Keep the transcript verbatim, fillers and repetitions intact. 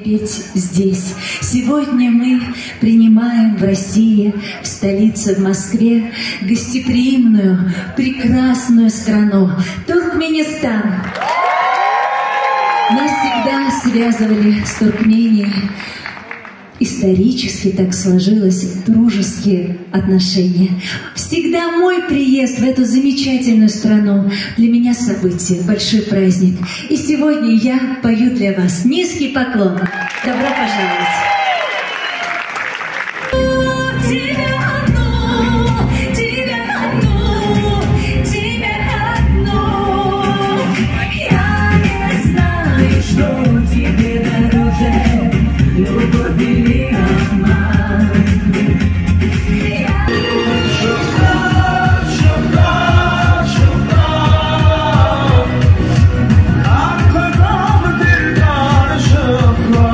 Петь здесь. Сегодня мы принимаем в России, в столице, в Москве, гостеприимную, прекрасную страну Туркменистан. Нас всегда связывали с Туркменией. Исторически так сложилось, дружеские отношения. Всегда мой приезд в эту замечательную страну для меня событие, большой праздник. И сегодня я пою для вас низкий поклон. Добро пожаловать!